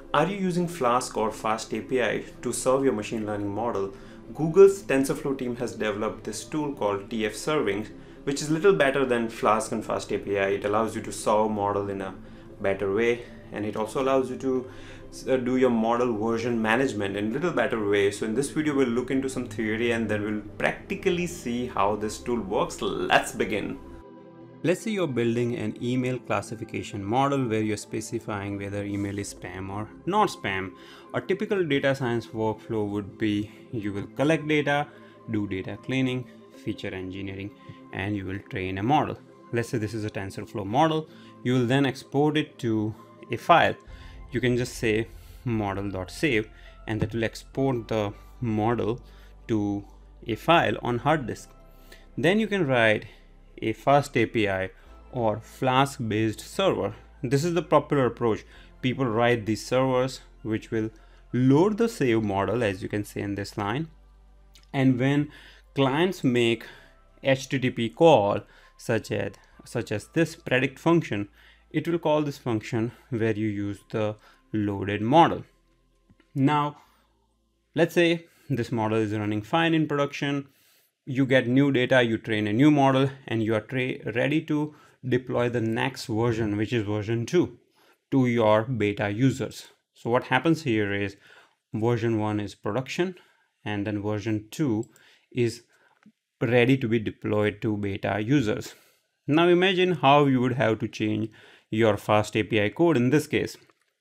Are you using Flask or Fast API to serve your machine learning model? Google's Tensorflow team has developed this tool called TF Serving, which is a little better than Flask and Fast API. It allows you to serve model in a better way, and it also allows you to do your model version management in a little better way. So in this video, we'll look into some theory and then we'll practically see how this tool works. Let's begin. Let's say you're building an email classification model where you're specifying whether email is spam or not spam. A typical data science workflow would be you will collect data, do data cleaning, feature engineering, and you will train a model. Let's say this is a TensorFlow model. You will then export it to a file. You can just say model.save, and that will export the model to a file on hard disk. Then you can write a fast API or Flask based server. This is the popular approach. People write these servers which will load the save model, as you can see in this line, and when clients make HTTP call such as this predict function, it will call this function where you use the loaded model. Now let's say this model is running fine in production. You get new data, you train a new model, and you are ready to deploy the next version, which is version 2, to your beta users. So what happens here is version 1 is production, and then version 2 is ready to be deployed to beta users. Now imagine how you would have to change your fast API code in this case.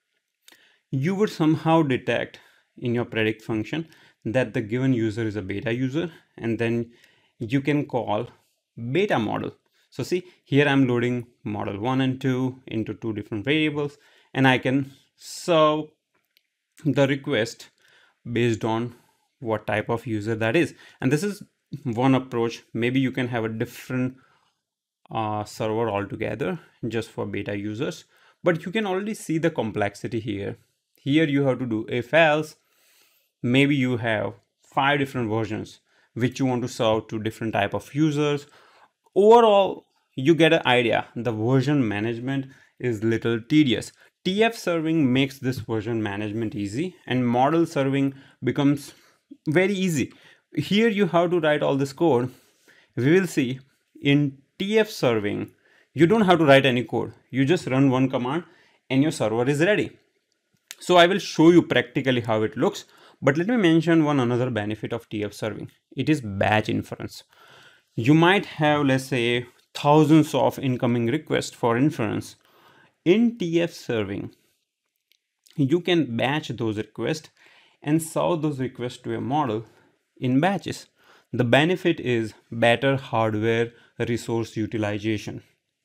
You would somehow detect in your predict function that the given user is a beta user, and then you can call beta model. So see, here I'm loading model 1 and 2 into two different variables, and I can serve the request based on what type of user that is. And this is one approach. Maybe you can have a different server altogether just for beta users, but you can already see the complexity here. Here you have to do if else. Maybe you have 5 different versions which you want to serve to different type of users. Overall, you get an idea. The version management is little tedious. TF serving makes this version management easy, and model serving becomes very easy. Here you have to write all this code. We will see in TF serving, you don't have to write any code. You just run one command and your server is ready. So I will show you practically how it looks. But let me mention one another benefit of TF serving. It is batch inference. You might have, let's say, thousands of incoming requests for inference. In TF serving, you can batch those requests and serve those requests to a model in batches. The benefit is better hardware resource utilization.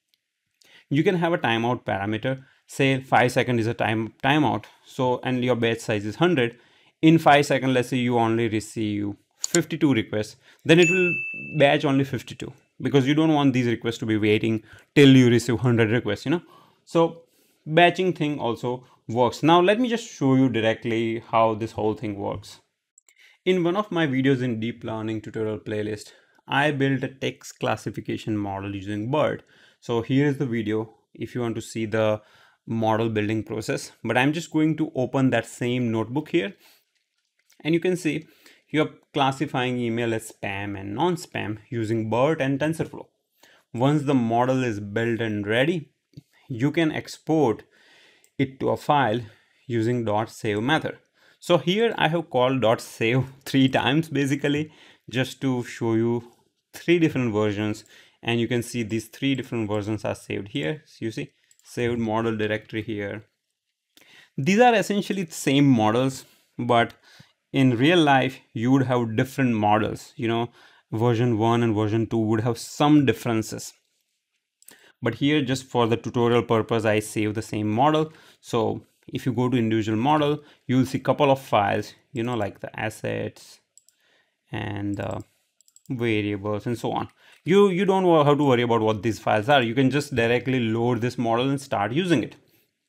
You can have a timeout parameter. Say 5 seconds is a timeout. So, and your batch size is 100. In 5 seconds, let's say you only receive 52 requests, then it will batch only 52, because you don't want these requests to be waiting till you receive 100 requests, So batching thing also works. Now let me just show you directly how this whole thing works. In one of my videos in deep learning tutorial playlist, I built a text classification model using BERT. So here is the video if you want to see the model building process, but I'm just going to open that same notebook here. And you can see you're classifying email as spam and non-spam using BERT and TensorFlow. Once the model is built and ready, you can export it to a file using .save method. So here I have called .save 3 times basically, just to show you 3 different versions. And you can see these 3 different versions are saved here. So you see saved model directory here. These are essentially the same models, but in real life, you would have different models, version 1 and version 2 would have some differences. But here, just for the tutorial purpose, I save the same model. So if you go to individual model, you'll see a couple of files, like the assets and variables and so on. You don't have to worry about what these files are. You can just directly load this model and start using it.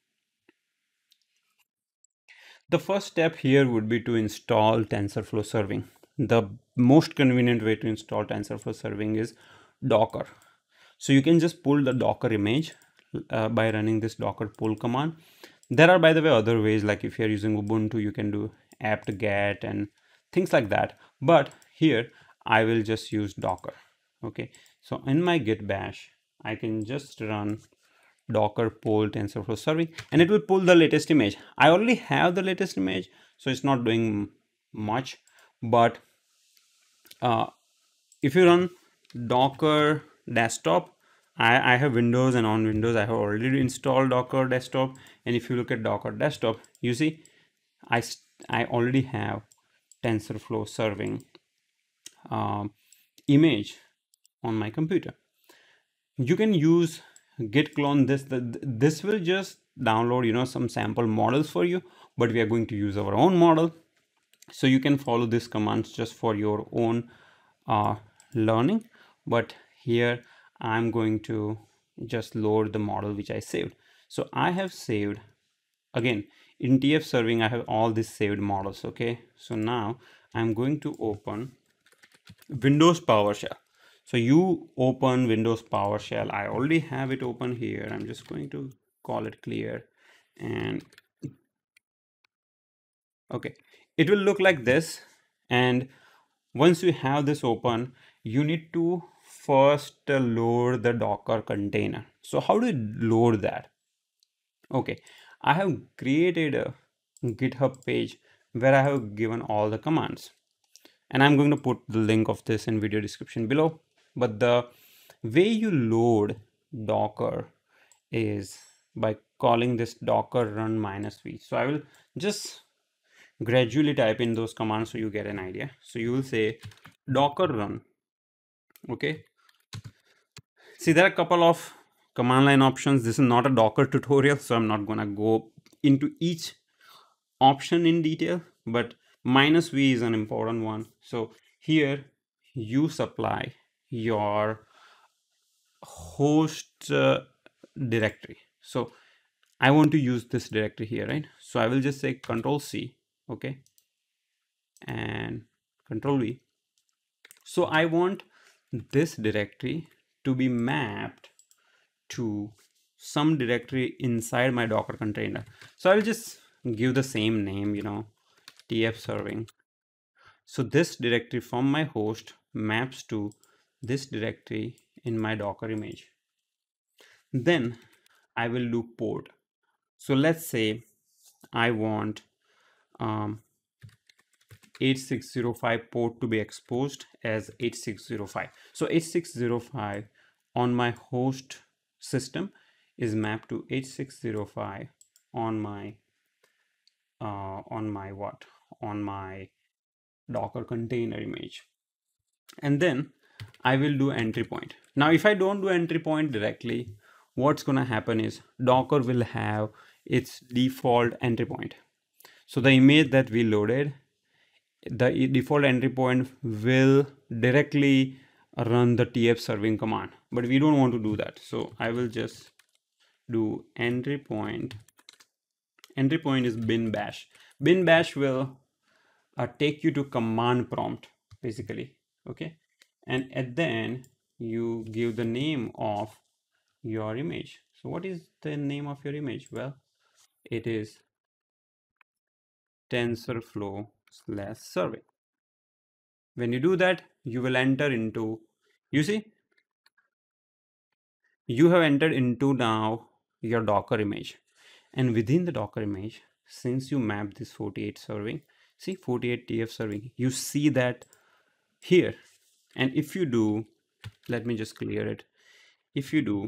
The first step here would be to install TensorFlow serving. The most convenient way to install TensorFlow serving is Docker. So you can just pull the Docker image by running this docker pull command. There are, by the way, other ways, like if you're using Ubuntu, you can do apt-get and things like that. But here I will just use Docker. Okay, so in my git bash, I can just run docker poll TensorFlow serving, and it will pull the latest image. I already have the latest image, so it's not doing much. But if you run docker desktop, I have Windows, and on Windows I have already installed docker desktop. And if you look at docker desktop, you see I already have TensorFlow serving image on my computer. You can use git clone this. This will just download, some sample models for you, but we are going to use our own model. So you can follow these commands just for your own learning. But here I'm going to just load the model which I saved. So I have saved, again, in TF serving, I have all these saved models. Okay, so now I'm going to open Windows PowerShell. So you open Windows PowerShell. I already have it open here. I'm just going to call it clear, and okay, it will look like this. And once you have this open, you need to first load the Docker container. So how do you load that? Okay, I have created a GitHub page where I have given all the commands, and I'm going to put the link of this in video description below. But the way you load Docker is by calling this docker run -v. So I will just gradually type in those commands so you get an idea. So you will say docker run. Okay, see, there are a couple of command line options. This is not a Docker tutorial, so I'm not gonna go into each option in detail, but -v is an important one. So here you supply your host directory. So I want to use this directory here, right? So I will just say Control C, okay, and Control V. So I want this directory to be mapped to some directory inside my Docker container. So I'll just give the same name, TF serving. So this directory from my host maps to this directory in my Docker image. Then I will do port. So let's say I want 8605 port to be exposed as 8605. So 8605 on my host system is mapped to 8605 on my Docker container image. And then I will do entry point. Now if I don't do entry point directly, what's gonna happen is Docker will have its default entry point. So the image that we loaded, the default entry point will directly run the TF serving command, but we don't want to do that. So I will just do entry point. Entry point is bin bash. Bin bash will take you to command prompt basically. Okay, and at the end you give the name of your image. So what is the name of your image? Well, it is TensorFlow/survey. When you do that, you will enter into, you see, you have entered into now your Docker image. And within the Docker image, since you map this 48 serving, see 48 TF serving, you see that here. And if you do, let me just clear it. If you do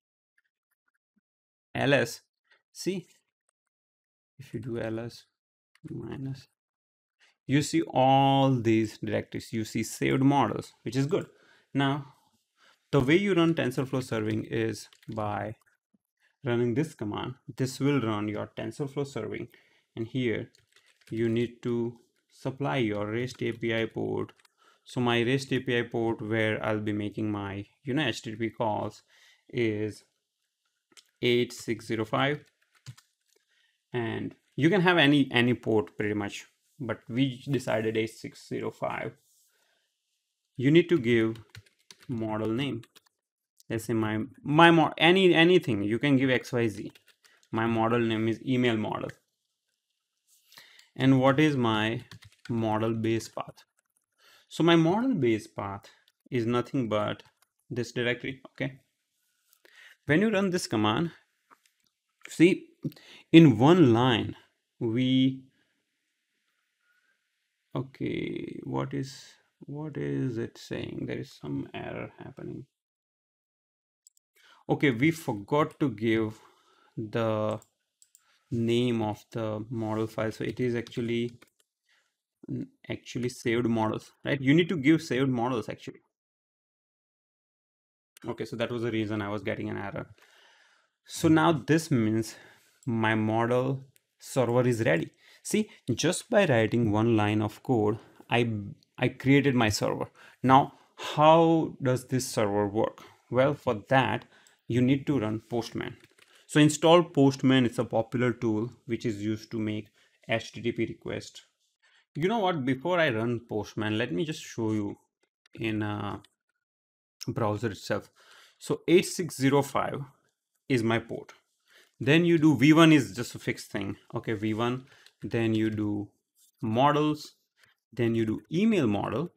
ls, see, if you do ls minus, you see all these directories, you see saved models, which is good. Now, the way you run TensorFlow serving is by running this command. This will run your TensorFlow serving, and here you need to supply your REST API port. So my REST API port where I'll be making my HTTP calls is 8605, and you can have any port pretty much, but we decided 8605. You need to give model name. Let's say anything, you can give XYZ. My model name is email model. And what is my model base path? So my model base path is nothing but this directory. Okay. When you run this command, see, in one line, okay, what is it saying? There is some error happening. Okay, we forgot to give the name of the model file. So it is actually saved models, right? You need to give saved models actually. Okay, so that was the reason I was getting an error. So now this means my model server is ready. See, just by writing one line of code, I created my server. Now, how does this server work? Well, for that, you need to run Postman. So install Postman. It's a popular tool which is used to make HTTP requests. You know what? Before I run Postman, let me just show you in a browser itself. So 8605 is my port. Then you do v1 is just a fixed thing. Okay, v1. Then you do models. Then you do email model.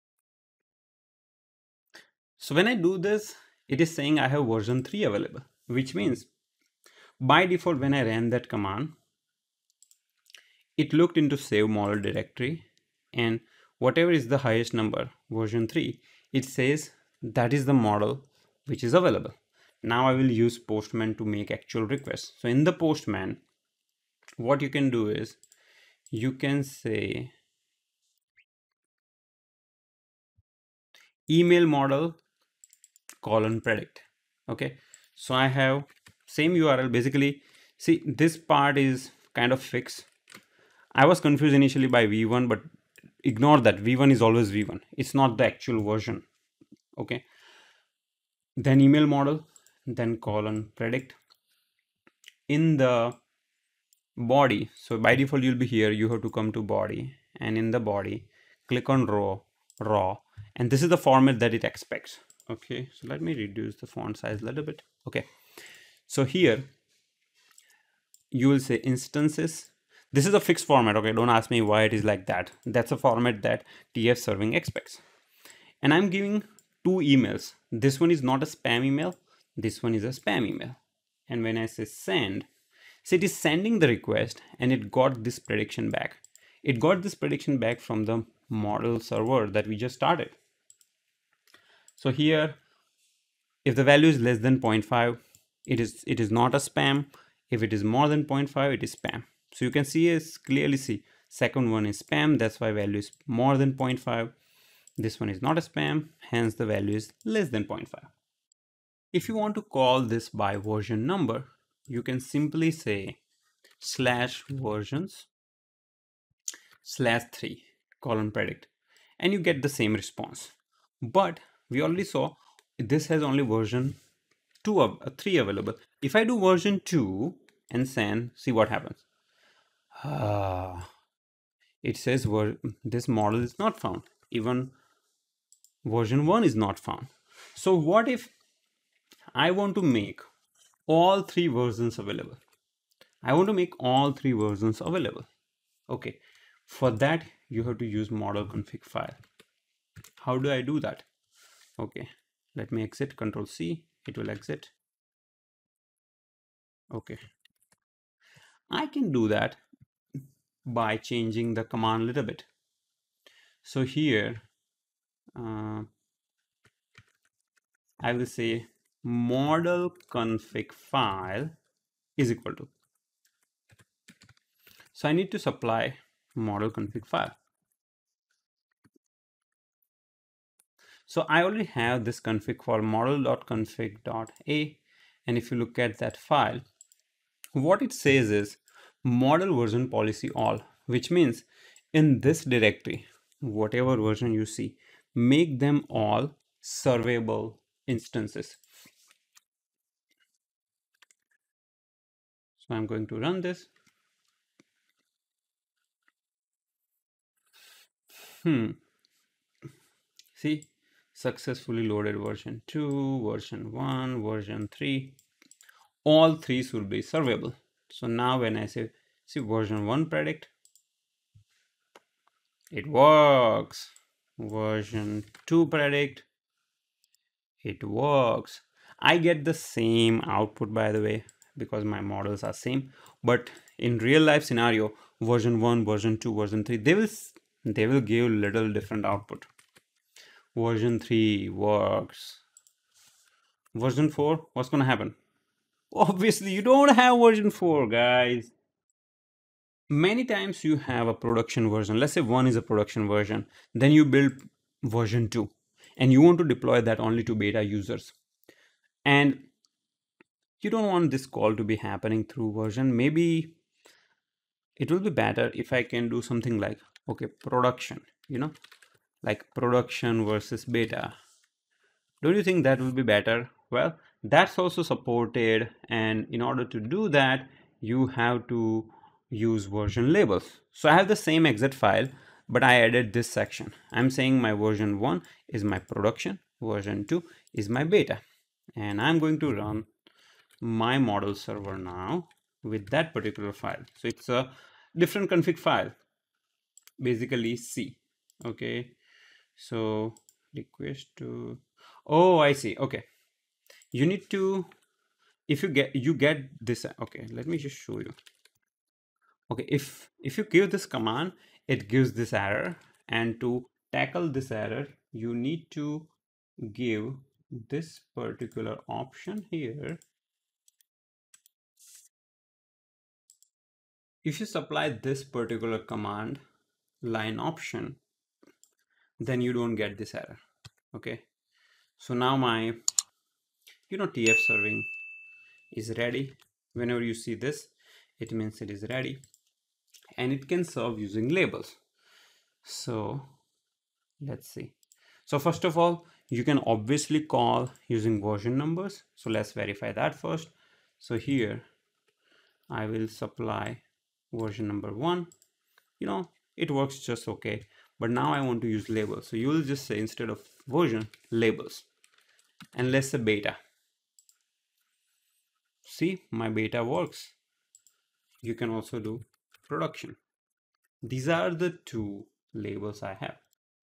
So when I do this, it is saying I have version 3 available, which means by default, when I ran that command, it looked into save model directory, and whatever is the highest number, version 3, it says that is the model which is available. Now I will use Postman to make actual requests. So in the Postman, what you can do is you can say email model colon predict. Okay, so I have same URL. Basically, see, this part is kind of fixed. I was confused initially by v1, but ignore that. V1 is always v1. It's not the actual version. Okay, then email model, then colon predict. In the body, so by default you'll be here, you have to come to body, and in the body click on raw, and this is the format that it expects. Okay, so let me reduce the font size a little bit. Okay, so here you will say instances. This is a fixed format. Okay, don't ask me why it is like that. That's a format that TF serving expects. And I'm giving two emails. This one is not a spam email. This one is a spam email. And when I say send, so it is sending the request, and it got this prediction back. It got this prediction back from the model server that we just started. So here, if the value is less than 0.5, it is not a spam. If it is more than 0.5, it is spam. So you can clearly see second one is spam. That's why value is more than 0.5. This one is not a spam. Hence the value is less than 0.5. If you want to call this by version number, you can simply say /versions /3 colon predict, and you get the same response. But we already saw this has only version 2 of 3 available. If I do version 2 and send, see what happens. It says this model is not found. Even version 1 is not found. So what if I want to make all 3 versions available? I want to make all 3 versions available. Okay, for that you have to use model config file. How do I do that? Okay, let me exit, Control C, it will exit. Okay, I can do that by changing the command a little bit. So here I will say model config file is equal to, so I need to supply model config file. So I already have this config for model.config.a, and if you look at that file, what it says is model version policy all, which means in this directory, whatever version you see, make them all servable instances. So I'm going to run this. See, successfully loaded version 2, version 1, version 3. all three should be servable. So now when I say, see version 1 predict, it works. Version 2 predict, it works. I get the same output, by the way, because my models are same. But in real life scenario, version 1, version 2, version 3, they will give little different output. Version 3 works. Version 4, what's gonna happen? Obviously, you don't have version 4, guys. Many times you have a production version. Let's say 1 is a production version. Then you build version 2 and you want to deploy that only to beta users. And you don't want this call to be happening through version. Maybe it will be better if I can do something like, okay, production, like production versus beta. Don't you think that will be better? Well, that's also supported, and in order to do that, you have to use version labels. So I have the same exit file, but I added this section. I'm saying my version 1 is my production, version 2 is my beta, and I'm going to run my model server now with that particular file. So it's a different config file, basically C. Okay, so request to, oh, I see. Okay, you need to, if you get this, okay, let me just show you. Okay, if you give this command, it gives this error, and to tackle this error you need to give this particular option here. If you supply this particular command line option, then you don't get this error. Okay, so now my TF serving is ready. Whenever you see this, it means it is ready, and it can serve using labels. So let's see. So first of all, you can obviously call using version numbers. So let's verify that first. So here I will supply version number 1. It works just okay, but now I want to use labels. So you will just say, instead of version, labels, and let's say beta. See, my beta works. You can also do production. These are the two labels I have.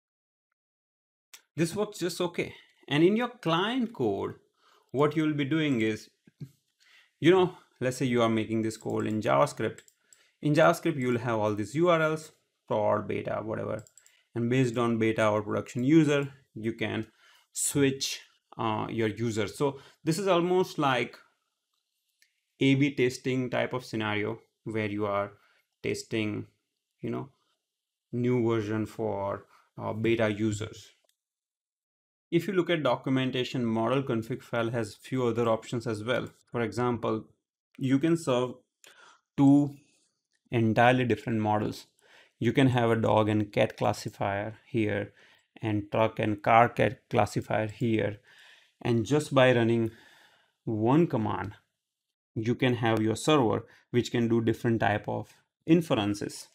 This works just okay. And in your client code, what you will be doing is, let's say you are making this code in JavaScript. In JavaScript, you will have all these URLs, prod, beta, whatever. And based on beta or production user, you can switch your users. So this is almost like A/B testing type of scenario where you are testing, new version for beta users. If you look at documentation, model config file has few other options as well. For example, you can serve two entirely different models. You can have a dog and cat classifier here, and truck and car cat classifier here. And just by running one command, you can have your server which can do different type of inferences.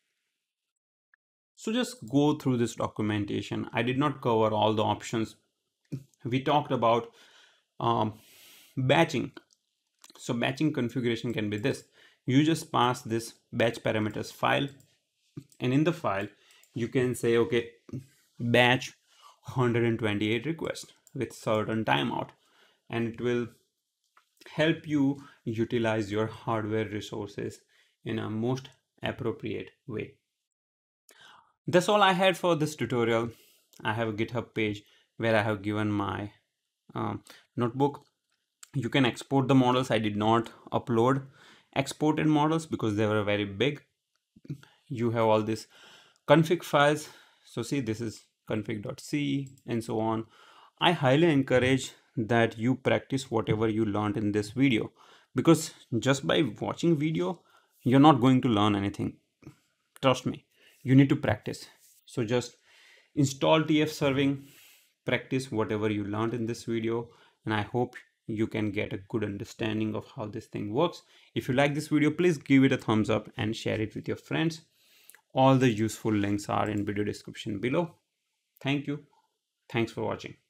So just go through this documentation. I did not cover all the options. We talked about batching. So batching configuration can be this. You just pass this batch parameters file, and in the file you can say, okay, batch 128 requests with certain timeout, and it will help you utilize your hardware resources in a most appropriate way. That's all I had for this tutorial. I have a GitHub page where I have given my notebook. You can export the models. I did not upload exported models because they were very big. You have all these config files. So see, this is config.c and so on. I highly encourage that you practice whatever you learned in this video, because just by watching video, you're not going to learn anything. Trust me, you need to practice. So just install TF serving, practice whatever you learned in this video, and I hope you can get a good understanding of how this thing works. If you like this video, please give it a thumbs up and share it with your friends. All the useful links are in video description below. Thank you. Thanks for watching.